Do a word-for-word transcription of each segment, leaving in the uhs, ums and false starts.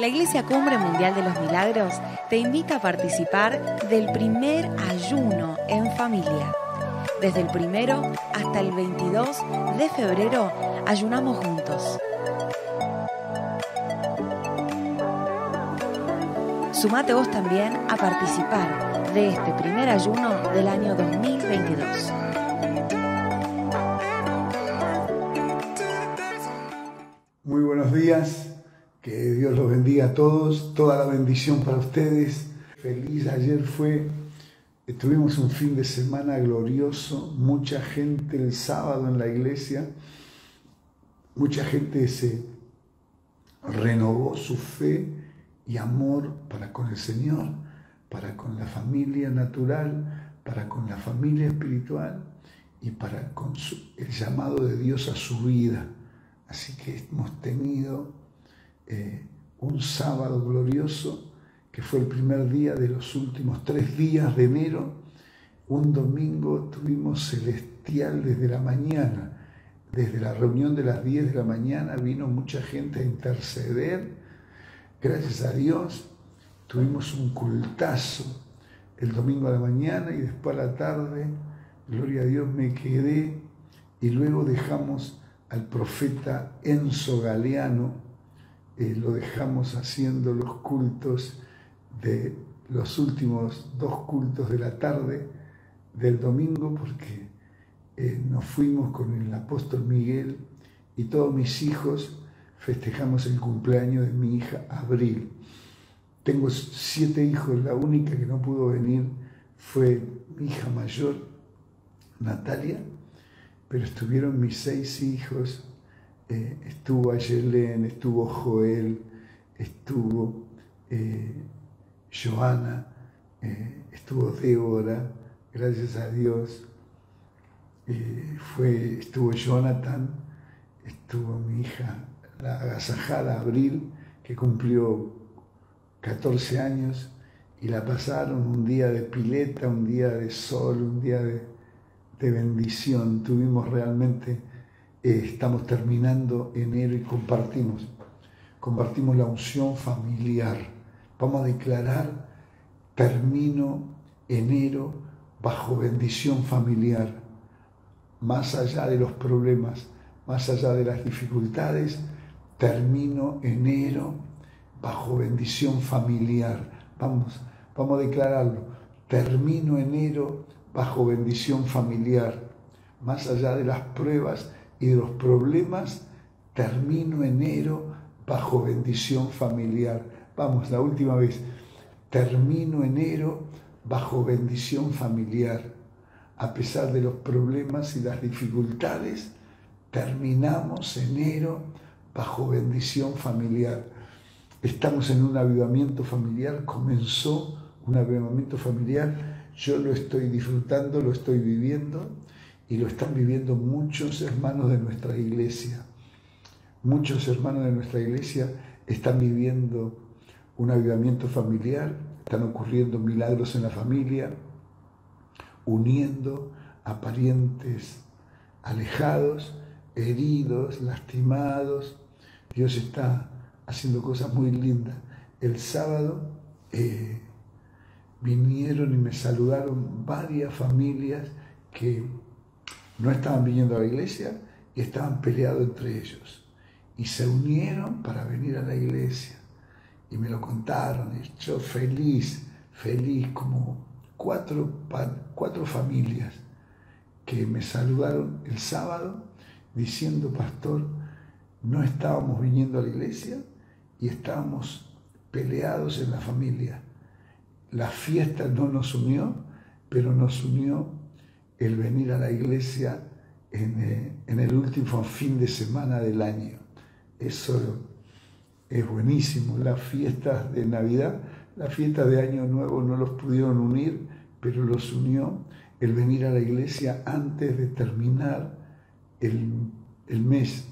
La Iglesia Cumbre Mundial de los Milagros te invita a participar del primer ayuno en familia. Desde el primero hasta el veintidós de febrero, ayunamos juntos. Sumate vos también a participar de este primer ayuno del año dos mil veintidós. Muy buenos días, que Dios los bendiga a todos, toda la bendición para ustedes. Feliz, ayer fue, tuvimos un fin de semana glorioso, mucha gente el sábado en la iglesia, mucha gente se renovó su fe y amor para con el Señor, para con la familia natural, para con la familia espiritual y para con su, el llamado de Dios a su vida. Así que hemos tenido eh, un sábado glorioso, que fue el primer día de los últimos tres días de enero. Un domingo tuvimos celestial desde la mañana. Desde la reunión de las diez de la mañana vino mucha gente a interceder. Gracias a Dios tuvimos un cultazo el domingo a la mañana y después a la tarde, gloria a Dios, me quedé y luego dejamos al profeta Enzo Galeano, eh, lo dejamos haciendo los cultos de los últimos dos cultos de la tarde del domingo, porque eh, nos fuimos con el apóstol Miguel y todos mis hijos festejamos el cumpleaños de mi hija Abril. Tengo siete hijos, la única que no pudo venir fue mi hija mayor, Natalia, pero estuvieron mis seis hijos, eh, estuvo Ayelén, estuvo Joel, estuvo eh, Joana, eh, estuvo Débora, gracias a Dios, eh, fue, estuvo Jonathan, estuvo mi hija, la agasajada Abril, que cumplió catorce años, y la pasaron un día de pileta, un día de sol, un día de de bendición. Tuvimos realmente, eh, estamos terminando enero y compartimos, compartimos la unción familiar. Vamos a declarar, termino enero bajo bendición familiar. Más allá de los problemas, más allá de las dificultades, termino enero bajo bendición familiar. Vamos, vamos a declararlo. Termino enero bajo bendición familiar. Más allá de las pruebas y de los problemas, termino enero bajo bendición familiar. Vamos, la última vez. Termino enero bajo bendición familiar. A pesar de los problemas y las dificultades, terminamos enero bajo bendición familiar. Estamos en un avivamiento familiar, comenzó un avivamiento familiar. Yo lo estoy disfrutando, lo estoy viviendo y lo están viviendo muchos hermanos de nuestra iglesia. Muchos hermanos de nuestra iglesia están viviendo un avivamiento familiar, están ocurriendo milagros en la familia, uniendo a parientes alejados, heridos, lastimados. Dios está haciendo cosas muy lindas. El sábado eh, vinieron y me saludaron varias familias que no estaban viniendo a la iglesia y estaban peleados entre ellos. Y se unieron para venir a la iglesia. Y me lo contaron. Y yo feliz, feliz, como cuatro, cuatro familias que me saludaron el sábado diciendo, pastor, no estábamos viniendo a la iglesia y estábamos peleados en la familia. La fiesta no nos unió, pero nos unió el venir a la iglesia en, eh, en el último fin de semana del año. Eso es buenísimo. Las fiestas de Navidad, las fiestas de Año Nuevo no los pudieron unir, pero los unió el venir a la iglesia antes de terminar el, el mes.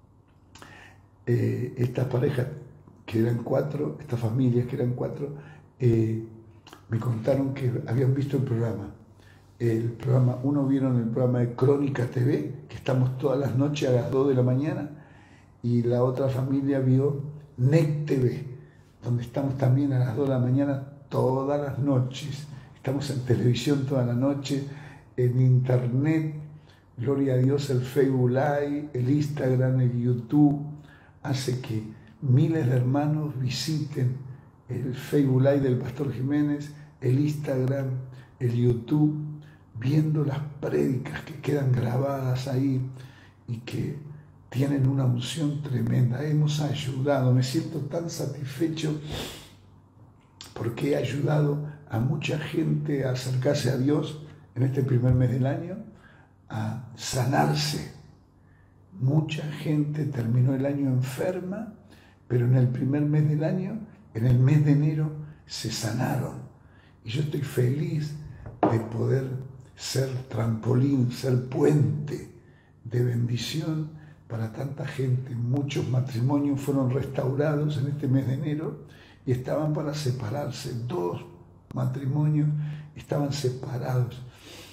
Eh, estas parejas, que eran cuatro, estas familias que eran cuatro, eh, me contaron que habían visto el programa. El programa, uno vieron el programa de Crónica T V, que estamos todas las noches a las dos de la mañana, y la otra familia vio N E C T V. donde estamos también a las dos de la mañana todas las noches. Estamos en televisión toda la noche, en internet, gloria a Dios, el Facebook Live, el Instagram, el YouTube, hace que miles de hermanos visiten el Facebook Live del Pastor Jiménez, el Instagram, el YouTube, viendo las prédicas que quedan grabadas ahí y que tienen una unción tremenda. Hemos ayudado, me siento tan satisfecho porque he ayudado a mucha gente a acercarse a Dios en este primer mes del año, a sanarse. Mucha gente terminó el año enferma, pero en el primer mes del año, en el mes de enero, se sanaron. Y yo estoy feliz de poder ser trampolín, ser puente de bendición para tanta gente. Muchos matrimonios fueron restaurados en este mes de enero y estaban para separarse. Dos matrimonios estaban separados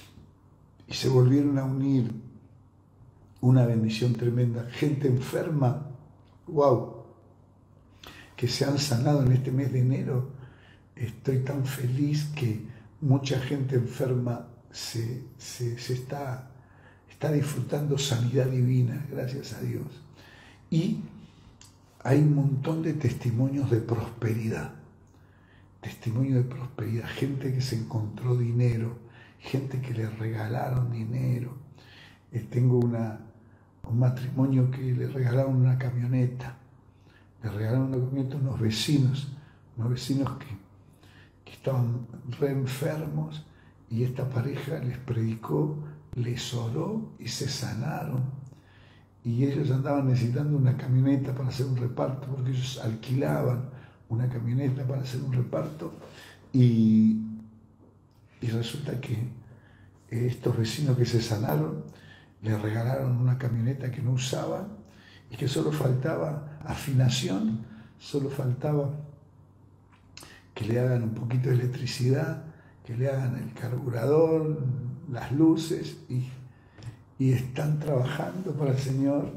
y se volvieron a unir. Una bendición tremenda. Gente enferma, wow, que se han sanado en este mes de enero. Estoy tan feliz que mucha gente enferma se, se, se está, está disfrutando sanidad divina, gracias a Dios. Y hay un montón de testimonios de prosperidad. Testimonios de prosperidad. Gente que se encontró dinero, gente que le regalaron dinero. Eh, tengo una, un matrimonio que le regalaron una camioneta. Le regalaron una camioneta a unos vecinos, unos vecinos que, que estaban re enfermos, y esta pareja les predicó, les oró y se sanaron. Y ellos andaban necesitando una camioneta para hacer un reparto, porque ellos alquilaban una camioneta para hacer un reparto, y, y resulta que estos vecinos que se sanaron les regalaron una camioneta que no usaban y que solo faltaba afinación, solo faltaba que le hagan un poquito de electricidad, que le hagan el carburador, las luces, y, y están trabajando para el Señor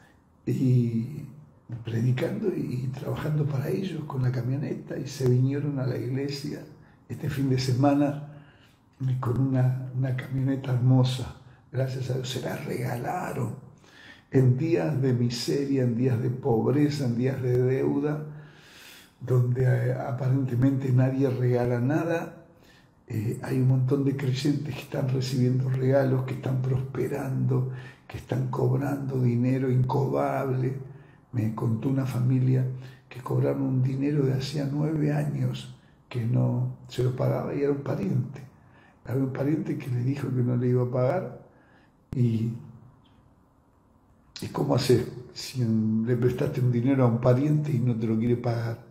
y predicando y trabajando para ellos con la camioneta, y se vinieron a la iglesia este fin de semana con una, una camioneta hermosa. Gracias a Dios se la regalaron en días de miseria, en días de pobreza, en días de deuda, donde aparentemente nadie regala nada. Eh, hay un montón de creyentes que están recibiendo regalos, que están prosperando, que están cobrando dinero incobrable. Me contó una familia que cobraron un dinero de hacía nueve años que no se lo pagaba, y era un pariente. Había un pariente que le dijo que no le iba a pagar. Y, ¿y cómo hacer si le prestaste un dinero a un pariente y no te lo quiere pagar?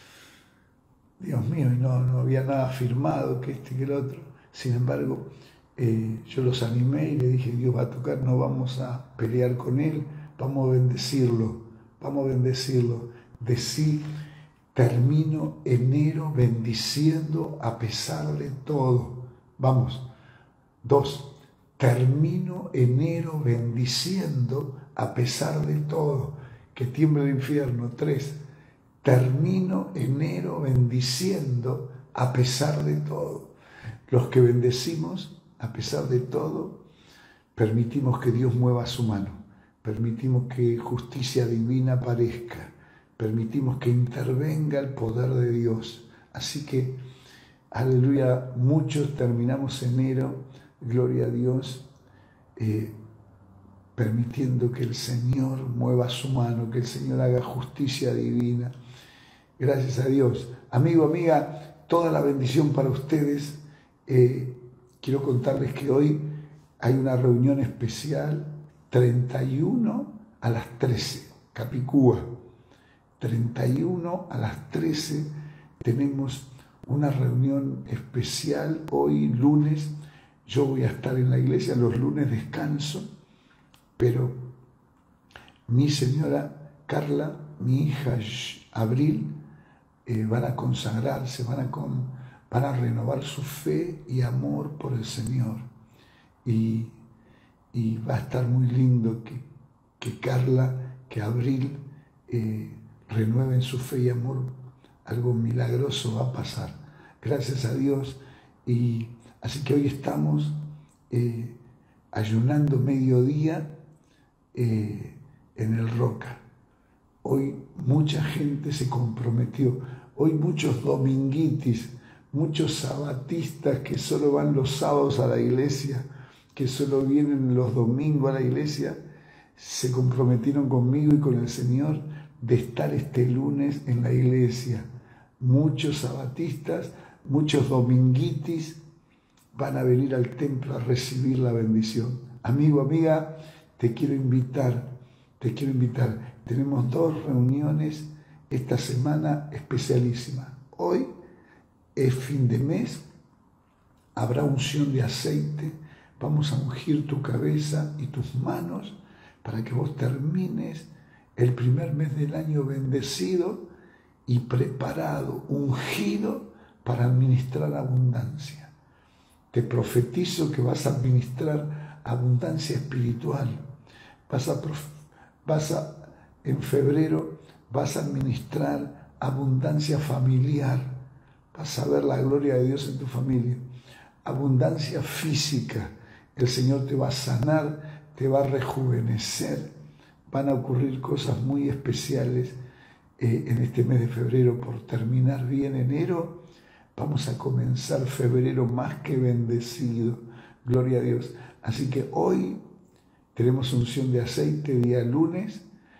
Dios mío, y no, no había nada firmado, que este, que el otro. Sin embargo, eh, yo los animé y le dije: Dios va a tocar, no vamos a pelear con él, vamos a bendecirlo, vamos a bendecirlo. Decí: termino enero bendiciendo a pesar de todo. Vamos. Dos. Termino enero bendiciendo a pesar de todo. Que tiemble el infierno. Tres. Termino enero bendiciendo a pesar de todo. Los que bendecimos a pesar de todo, permitimos que Dios mueva su mano. Permitimos que justicia divina aparezca. Permitimos que intervenga el poder de Dios. Así que, aleluya, muchos terminamos enero, gloria a Dios, eh, permitiendo que el Señor mueva su mano, que el Señor haga justicia divina. Gracias a Dios. Amigo, amiga, toda la bendición para ustedes. Eh, quiero contarles que hoy hay una reunión especial, treinta y uno a las trece, Capicúa. treinta y uno a las trece tenemos una reunión especial hoy, lunes. Yo voy a estar en la iglesia, los lunes descanso, pero mi señora Carla, mi hija Abril, eh, van a consagrarse, van a, con, van a renovar su fe y amor por el Señor. Y, y va a estar muy lindo que, que Carla, que Abril, eh, renueven su fe y amor algo milagroso va a pasar. Gracias a Dios. Y así que hoy estamos eh, ayunando mediodía eh, en el Roca. Hoy mucha gente se comprometió. Hoy muchos dominguitis, muchos sabatistas que solo van los sábados a la iglesia, que solo vienen los domingos a la iglesia, se comprometieron conmigo y con el Señor de estar este lunes en la iglesia. Muchos sabatistas, muchos dominguitis van a venir al templo a recibir la bendición. Amigo, amiga, te quiero invitar, te quiero invitar. Tenemos dos reuniones esta semana especialísimas. Hoy es fin de mes, habrá unción de aceite, vamos a ungir tu cabeza y tus manos para que vos termines el primer mes del año bendecido y preparado, ungido para administrar abundancia. Te profetizo que vas a administrar abundancia espiritual. Vas a, vas a, en febrero vas a administrar abundancia familiar. Vas a ver la gloria de Dios en tu familia. Abundancia física. El Señor te va a sanar, te va a rejuvenecer. Van a ocurrir cosas muy especiales eh, en este mes de febrero. Por terminar bien enero, vamos a comenzar febrero más que bendecido. Gloria a Dios. Así que hoy tenemos unción de aceite, día lunes,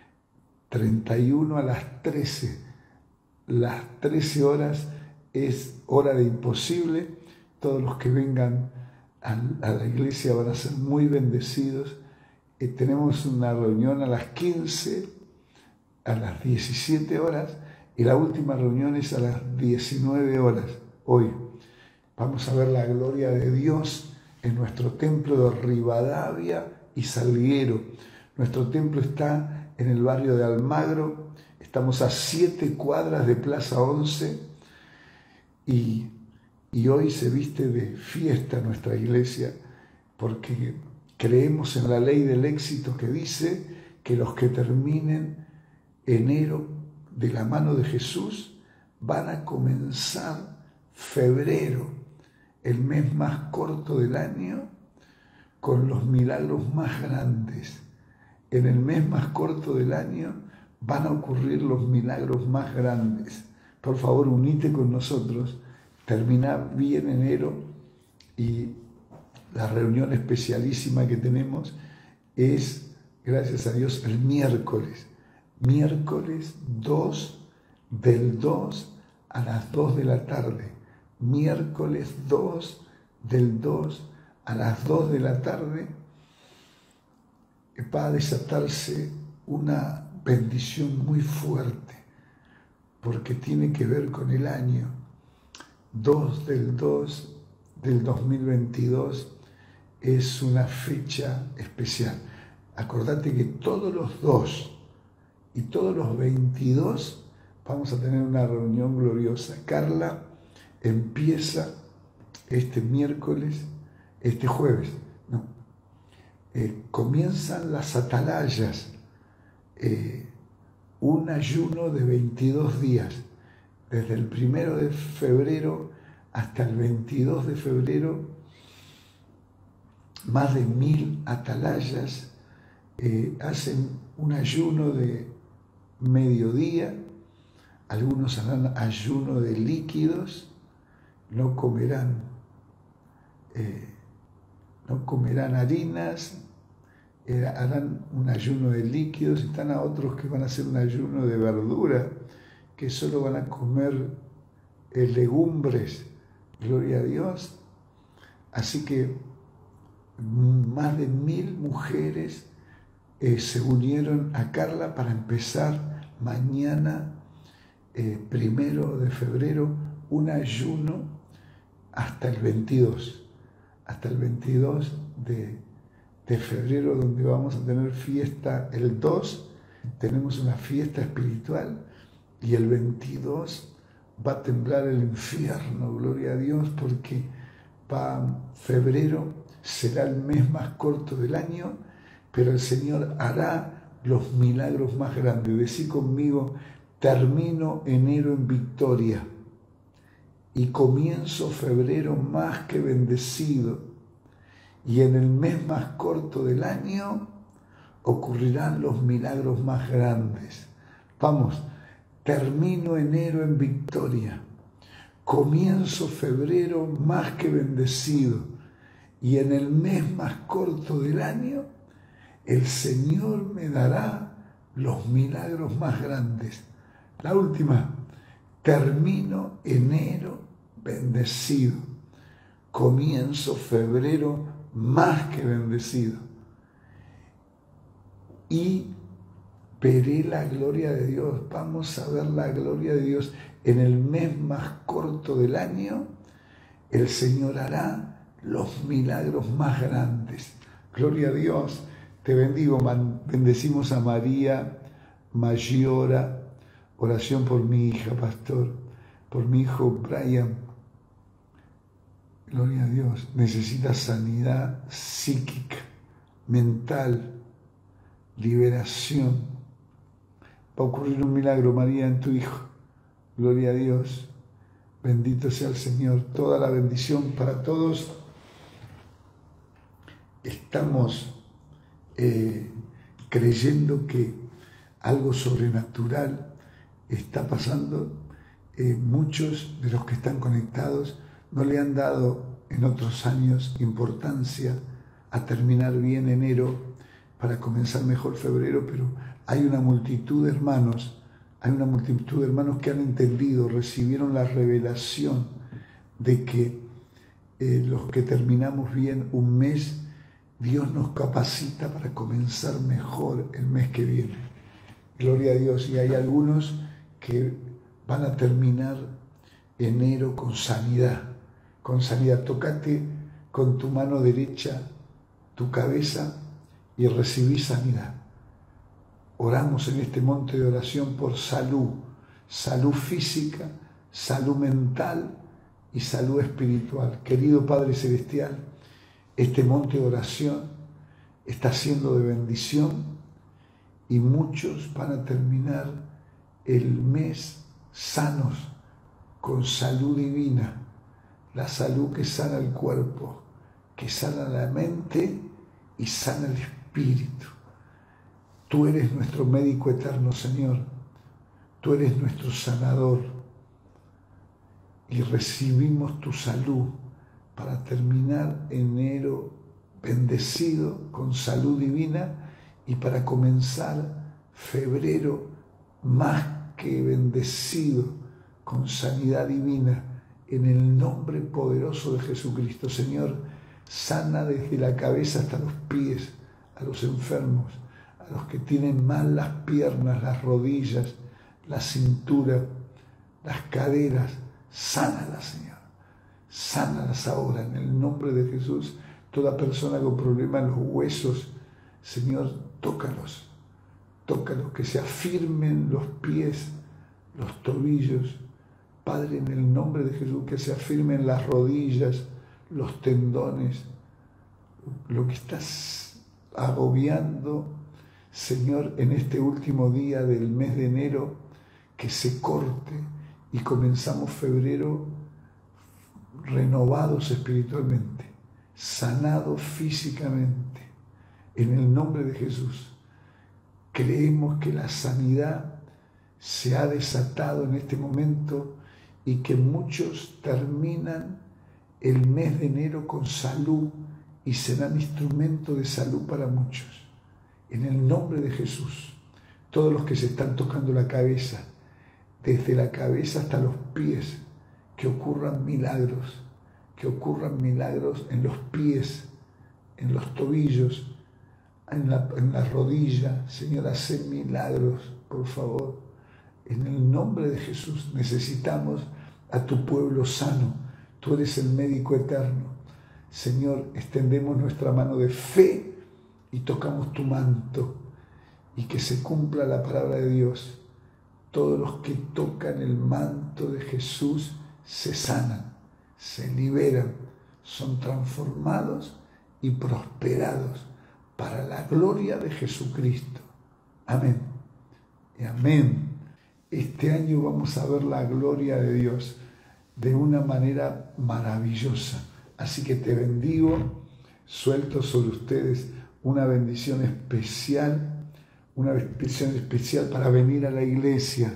treinta y uno a las trece. Las trece horas es hora de imposible. Todos los que vengan a, a la iglesia van a ser muy bendecidos. Eh, tenemos una reunión a las quince, a las diecisiete horas, y la última reunión es a las diecinueve horas. Hoy vamos a ver la gloria de Dios en nuestro templo de Rivadavia y Salguero. Nuestro templo está en el barrio de Almagro, estamos a siete cuadras de Plaza once y, y hoy se viste de fiesta nuestra iglesia porque creemos en la ley del éxito que dice que los que terminen enero de la mano de Jesús van a comenzar febrero, el mes más corto del año, con los milagros más grandes. En el mes más corto del año van a ocurrir los milagros más grandes. Por favor, unite con nosotros, termina bien enero y la reunión especialísima que tenemos es, gracias a Dios, el miércoles. Miércoles dos, del dos a las dos de la tarde. Miércoles dos, del dos a las dos de la tarde, va a desatarse una bendición muy fuerte, porque tiene que ver con el año dos del dos del dos mil veintidós. Es una fecha especial. Acordate que todos los dos y todos los veintidós vamos a tener una reunión gloriosa. Carla empieza este miércoles, este jueves, no, eh, comienzan las atalayas, eh, un ayuno de veintidós días, desde el primero de febrero hasta el veintidós de febrero, más de mil atalayas eh, hacen un ayuno de mediodía, algunos harán ayuno de líquidos, no comerán, eh, no comerán harinas, eh, harán un ayuno de líquidos, y están a otros que van a hacer un ayuno de verdura, que solo van a comer eh, legumbres, gloria a Dios. Así que más de mil mujeres eh, se unieron a Carla para empezar mañana, eh, primero de febrero, un ayuno hasta el veintidós, hasta el veintidós de, de febrero, donde vamos a tener fiesta. El dos tenemos una fiesta espiritual y el veintidós va a temblar el infierno, gloria a Dios, porque va, febrero será el mes más corto del año, pero el Señor hará los milagros más grandes. Decí conmigo, termino enero en victoria y comienzo febrero más que bendecido, y en el mes más corto del año ocurrirán los milagros más grandes. Vamos, termino enero en victoria, comienzo febrero más que bendecido, y en el mes más corto del año el Señor me dará los milagros más grandes. La última, termino enero bendecido, comienzo febrero más que bendecido, y veré la gloria de Dios. Vamos a ver la gloria de Dios. En el mes más corto del año, el Señor hará los milagros más grandes. Gloria a Dios. Te bendigo, bendecimos a María Mayora. Oración por mi hija, pastor, por mi hijo Brian. Gloria a Dios. Necesita sanidad psíquica, mental, liberación. Va a ocurrir un milagro, María, en tu hijo. Gloria a Dios. Bendito sea el Señor. Toda la bendición para todos. Estamos eh, creyendo que algo sobrenatural está pasando. Eh, muchos de los que están conectados no le han dado en otros años importancia a terminar bien enero para comenzar mejor febrero, pero hay una multitud de hermanos, hay una multitud de hermanos que han entendido, recibieron la revelación de que eh, los que terminamos bien un mes, Dios nos capacita para comenzar mejor el mes que viene. Gloria a Dios. Y hay algunos que van a terminar enero con sanidad, con sanidad. Tócate con tu mano derecha tu cabeza y recibí sanidad. Oramos en este monte de oración por salud, salud física, salud mental y salud espiritual. Querido Padre Celestial, este monte de oración está siendo de bendición y muchos van a terminar el mes sanos, con salud divina, la salud que sana el cuerpo, que sana la mente y sana el espíritu. Tú eres nuestro médico eterno, Señor. Tú eres nuestro sanador. Y recibimos tu salud para terminar enero bendecido con salud divina y para comenzar febrero más que bendecido con sanidad divina en el nombre poderoso de Jesucristo. Señor, sana desde la cabeza hasta los pies a los enfermos, a los que tienen mal las piernas, las rodillas, la cintura, las caderas. Sánalas, Señor. Sánalas ahora en el nombre de Jesús. Toda persona con problemas en los huesos, Señor, tócalos. Tócalos, que se afirmen los pies, los tobillos. Padre, en el nombre de Jesús, que se afirmen las rodillas, los tendones, lo que estás agobiando, Señor, en este último día del mes de enero, que se corte y comenzamos febrero renovados espiritualmente, sanados físicamente, en el nombre de Jesús. Creemos que la sanidad se ha desatado en este momento y que muchos terminan el mes de enero con salud y serán instrumento de salud para muchos. En el nombre de Jesús, todos los que se están tocando la cabeza, desde la cabeza hasta los pies, que ocurran milagros, que ocurran milagros en los pies, en los tobillos, en la, en la rodilla. Señor, haz milagros, por favor. En el nombre de Jesús necesitamos a tu pueblo sano. Tú eres el médico eterno. Señor, extendemos nuestra mano de fe y tocamos tu manto, y que se cumpla la palabra de Dios. Todos los que tocan el manto de Jesús se sanan, se liberan, son transformados y prosperados para la gloria de Jesucristo. Amén y amén. Este año vamos a ver la gloria de Dios de una manera maravillosa. Así que te bendigo, suelto sobre ustedes una bendición especial, una bendición especial para venir a la iglesia.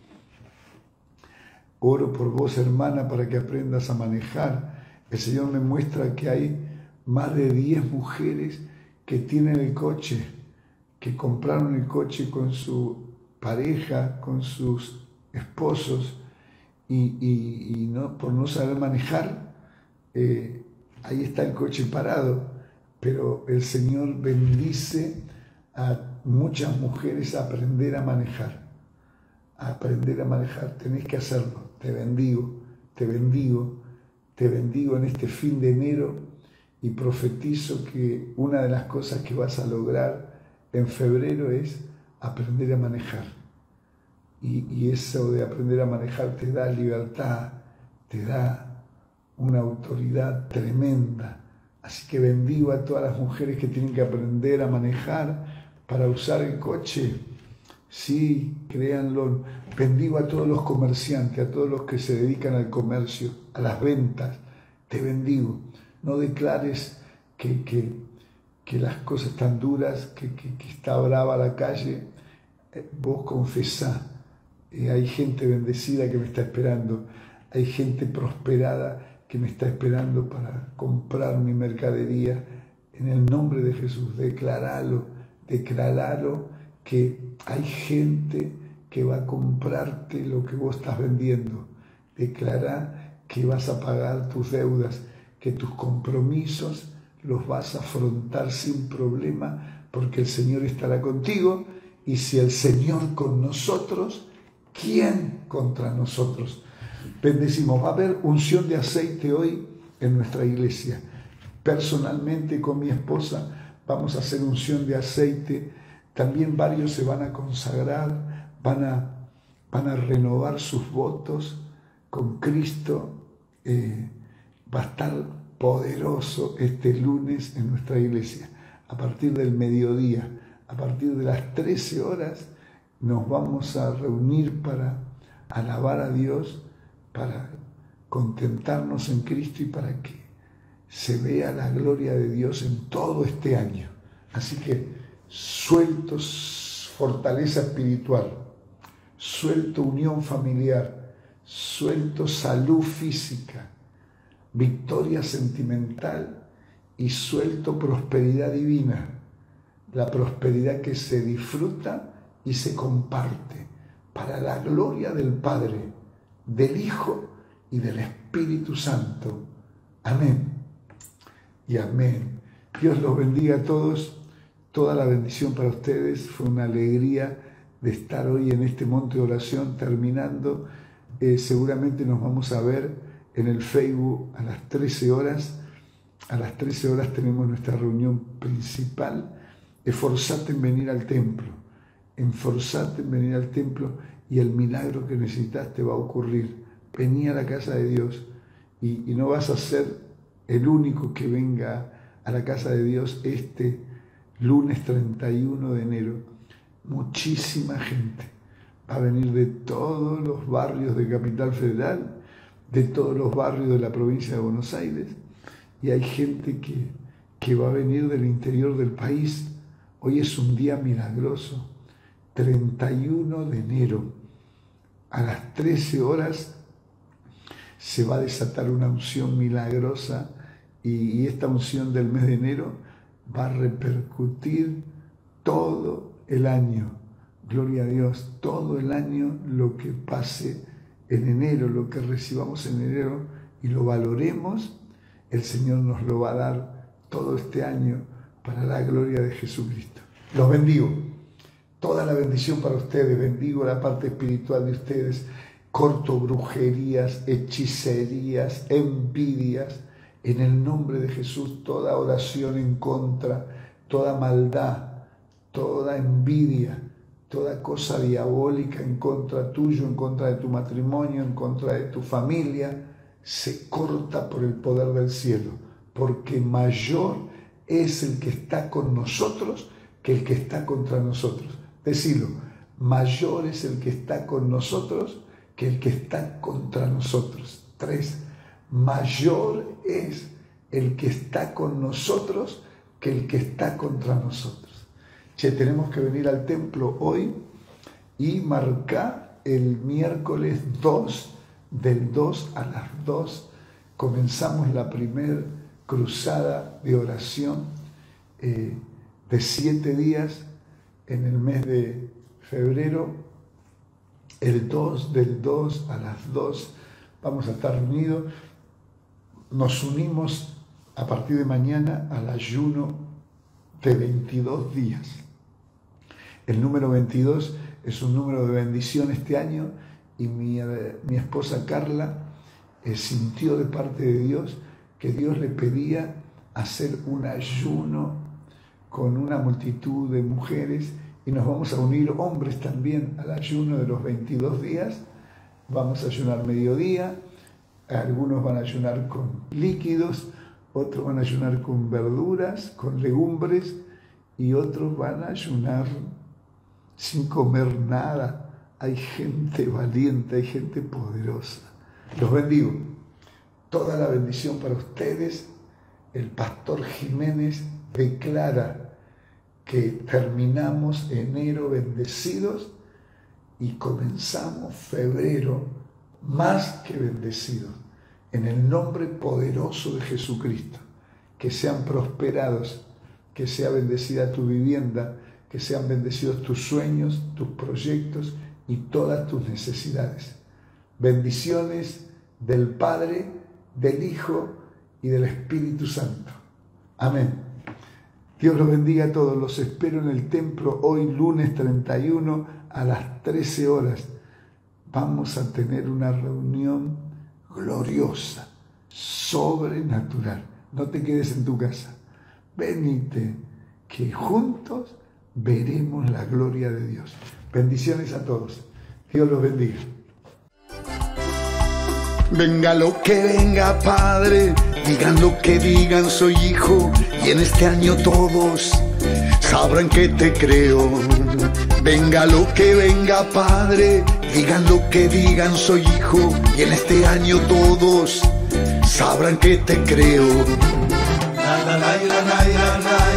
Oro por vos, hermana, para que aprendas a manejar. El Señor me muestra que hay más de diez mujeres que tienen el coche, que compraron el coche con su pareja, con sus esposos, y, y, y no, por no saber manejar, eh, ahí está el coche parado, pero el Señor bendice a muchas mujeres a aprender a manejar, a aprender a manejar, tenés que hacerlo, te bendigo, te bendigo, te bendigo en este fin de enero y profetizo que una de las cosas que vas a lograr en febrero es aprender a manejar. Y, y eso de aprender a manejar te da libertad, te da una autoridad tremenda. Así que bendigo a todas las mujeres que tienen que aprender a manejar para usar el coche. Sí, créanlo. Bendigo a todos los comerciantes, a todos los que se dedican al comercio, a las ventas. Te bendigo. No declares que, que, que las cosas están duras, que, que, que está brava la calle. Vos confesá. Eh, hay gente bendecida que me está esperando. Hay gente prosperada que me está esperando para comprar mi mercadería. En el nombre de Jesús, declaralo, declaralo que hay gente que va a comprarte lo que vos estás vendiendo. Declará que vas a pagar tus deudas, que tus compromisos los vas a afrontar sin problema, porque el Señor estará contigo, y si el Señor con nosotros, ¿quién contra nosotros? Bendecimos. Va a haber unción de aceite hoy en nuestra iglesia. Personalmente con mi esposa vamos a hacer unción de aceite. También varios se van a consagrar, van a, van a renovar sus votos con Cristo. Eh, va a estar poderoso este lunes en nuestra iglesia. A partir del mediodía, a partir de las trece horas, nos vamos a reunir para alabar a Dios, para contentarnos en Cristo y para que se vea la gloria de Dios en todo este año. Así que suelto fortaleza espiritual, suelto unión familiar, suelto salud física, victoria sentimental y suelto prosperidad divina, la prosperidad que se disfruta y se comparte para la gloria del Padre, del Hijo y del Espíritu Santo. Amén y amén. Dios los bendiga a todos. Toda la bendición para ustedes. Fue una alegría de estar hoy en este monte de oración terminando. Eh, seguramente nos vamos a ver en el Facebook a las trece horas. A las trece horas tenemos nuestra reunión principal. Esforzate en venir al templo. Esforzate en venir al templo y el milagro que necesitas te va a ocurrir. Vení a la casa de Dios y, y no vas a ser el único que venga a la casa de Dios este lunes treinta y uno de enero. Muchísima gente va a venir de todos los barrios de Capital Federal, de todos los barrios de la provincia de Buenos Aires, y hay gente que, que va a venir del interior del país. Hoy es un día milagroso, treinta y uno de enero, a las trece horas se va a desatar una unción milagrosa y, y esta unción del mes de enero va a repercutir todo el año. Gloria a Dios, todo el año lo que pase en enero, lo que recibamos en enero y lo valoremos, el Señor nos lo va a dar todo este año para la gloria de Jesucristo. Los bendigo. Toda la bendición para ustedes. Bendigo la parte espiritual de ustedes. Corto brujerías, hechicerías, envidias. En el nombre de Jesús, toda oración en contra, toda maldad, toda envidia, toda cosa diabólica en contra tuyo, en contra de tu matrimonio, en contra de tu familia, se corta por el poder del cielo. Porque mayor es el que está con nosotros que el que está contra nosotros. Decilo, mayor es el que está con nosotros que el que está contra nosotros. Tres, mayor es el que está con nosotros que el que está contra nosotros. Che, tenemos que venir al templo hoy y marcar el miércoles dos, del dos a las dos. Comenzamos la primer cruzada de oración eh, de siete días en el mes de febrero. El dos, del dos a las dos vamos a estar reunidos. Nos unimos a partir de mañana al ayuno de veintidós días. El número veintidós es un número de bendición este año y mi, mi esposa Carla eh, sintió de parte de Dios que Dios le pedía hacer un ayuno con una multitud de mujeres y nos vamos a unir hombres también al ayuno de los veintidós días. Vamos a ayunar mediodía, algunos van a ayunar con líquidos, otros van a ayunar con verduras, con legumbres y otros van a ayunar sin comer nada. Hay gente valiente, hay gente poderosa. Los bendigo. Toda la bendición para ustedes. El pastor Jiménez declara que terminamos enero bendecidos y comenzamos febrero más que bendecidos. En el nombre poderoso de Jesucristo, que sean prosperados, que sea bendecida tu vivienda, que sean bendecidos tus sueños, tus proyectos y todas tus necesidades. Bendiciones del Padre, del Hijo y del Espíritu Santo. Amén. Dios los bendiga a todos. Los espero en el templo hoy, lunes treinta y uno, a las trece horas. Vamos a tener una reunión gloriosa, sobrenatural. No te quedes en tu casa. Venite, que juntos veremos la gloria de Dios. Bendiciones a todos. Dios los bendiga. Venga lo que venga, Padre, digan lo que digan, soy hijo, y en este año todos sabrán que te creo. Venga lo que venga, Padre, digan lo que digan, soy hijo, y en este año todos sabrán que te creo. La, la, la, la, la, la, la.